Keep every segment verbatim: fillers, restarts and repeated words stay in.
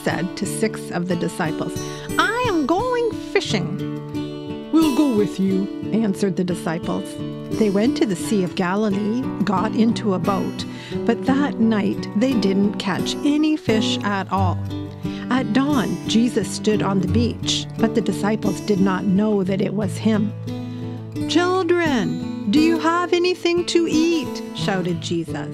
said to six of the disciples, "I am going fishing." "We'll go with you," answered the disciples. They went to the Sea of Galilee, got into a boat, but that night they didn't catch any fish at all. At dawn, Jesus stood on the beach, but the disciples did not know that it was him. "Children, do you have anything to eat?" shouted Jesus.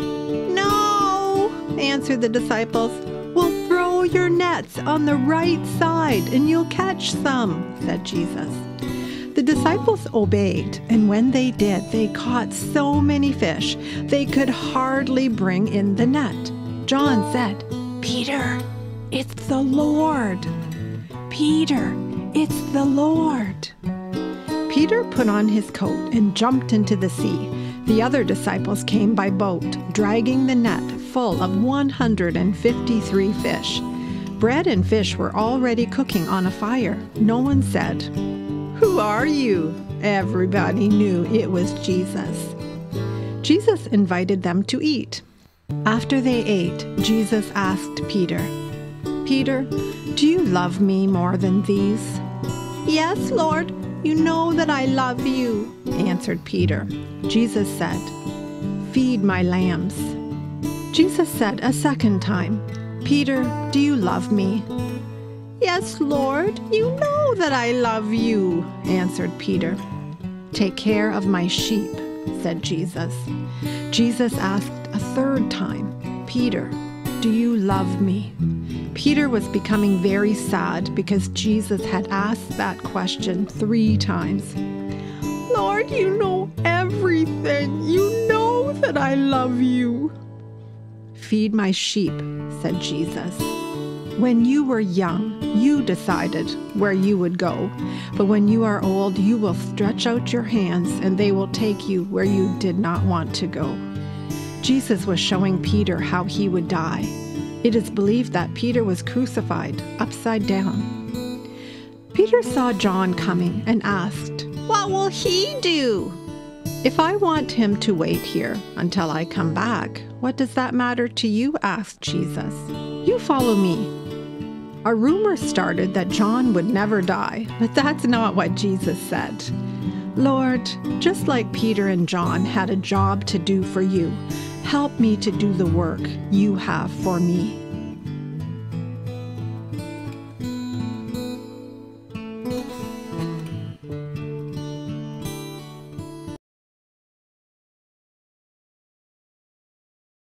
"No," answered the disciples. "Well, throw your nets on the right side and you'll catch some," said Jesus. The disciples obeyed, and when they did, they caught so many fish they could hardly bring in the net. John said, "Peter, it's the Lord. Peter, it's the Lord." Peter put on his coat and jumped into the sea. The other disciples came by boat, dragging the net full of one hundred fifty-three fish. Bread and fish were already cooking on a fire. No one said, "Who are you?" Everybody knew it was Jesus. Jesus invited them to eat. After they ate, Jesus asked Peter, "Peter, do you love me more than these?" "Yes, Lord, you know that I love you," answered Peter. Jesus said, "Feed my lambs." Jesus said a second time, "Peter, do you love me?" "Yes, Lord, you know that I love you," answered Peter. "Take care of my sheep," said Jesus. Jesus asked a third time, "Peter, do you love me?" Peter was becoming very sad because Jesus had asked that question three times. "Lord, you know everything. You know that I love you." "Feed my sheep," said Jesus. When you were young, you decided where you would go, but when you are old, you will stretch out your hands and they will take you where you did not want to go. Jesus was showing Peter how he would die. It is believed that Peter was crucified upside down. Peter saw John coming and asked, "What will he do?" "If I want him to wait here until I come back, what does that matter to you?" asked Jesus. "You follow me." A rumor started that John would never die, but that's not what Jesus said. "Lord, just like Peter and John had a job to do for you, help me to do the work you have for me."